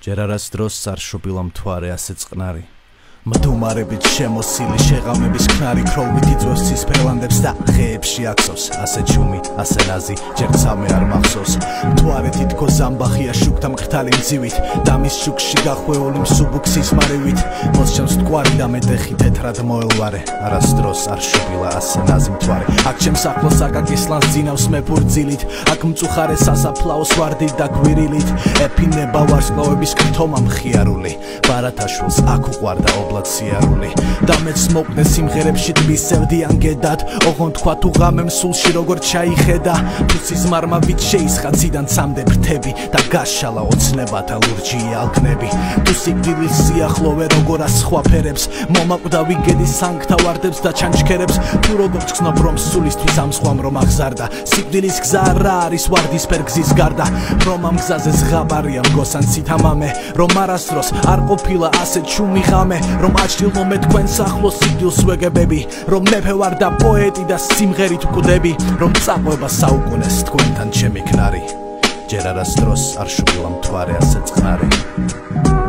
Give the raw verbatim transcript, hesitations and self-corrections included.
ჯერ არასდროს არ შობილა მთვარე ასე წყნარი მდუმარებით შემოსილი შეღამების ქნარი ქროვით იწვევს ცისფერლანდებს და ღეებში აქსოს ასე ჩუმი ასე ნაზი ჯერ ცამე არ მახსოვს მთვარე თითქოს ზამბახია შუქთა მკრთალი მძივით და მის შუქში გახვეული მსუბუქსის მარევით მოსჩემს მტკვარი და მეტეხი თეთრად მოელვარე არასდროს არ შობილა ასე ნაზი მთვარე აქ ჩემს ახლოს აკაკისლანს ძინავს მეფურძილით აქ მწუხარე სასაფლაოს ვარდით და გვირილით ეფინება ვარსკვლავების კრთომა მხიარული ბარათაშვილს აქ უყვარდა სიარული და მეც მოკნე სიმღერებში თვისევდიან გედად ოღონდ თქვა თუ ღამემ სულში როგორ ჩაიხედა თუ სიზმარმა ვით შეისხა ციდან ცამდე ფრთები და გაშალა ოცნებათა ლურჯი ალქნები თუ სიკვდილის სიახლოვე როგორ ასხვაფერებს მომაკვდა ვიგედის სანგთა ვარდებს და ჩანჩქერებს თუ როგორ გრძნობ რომ სულისთვის ამ სხვამ რომ აღზარდა სიკვდილის გზა რა არის ვარდისფერ გზის გარდა რომ ამ გზაზე ზღაბარია მგოსან ცითამამე რომ არასდროს არ ყოფილა ასე ჩუმი ღამე რომ აჩtildeო მე თქვენს ახლოს სიკვდილს ვეგებები რომ მეფე ვარ და პოეტი და სიმღერით ვკვდები რომ წაყვება საუკუნეს თქვენთან ჩემი ქნარი ჯერ არასდროს არ შობილა მთვარე ასე წყნარი